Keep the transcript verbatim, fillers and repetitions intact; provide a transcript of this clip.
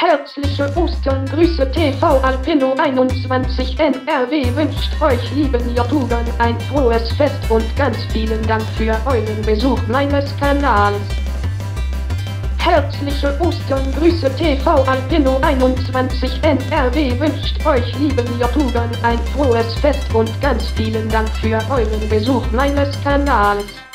Herzliche Ostern-Grüße T V Alpino einundzwanzig N R W wünscht euch lieben YouTubern ein frohes Fest und ganz vielen Dank für euren Besuch meines Kanals. Herzliche Ostern-Grüße T V Alpino einundzwanzig N R W wünscht euch lieben YouTubern ein frohes Fest und ganz vielen Dank für euren Besuch meines Kanals.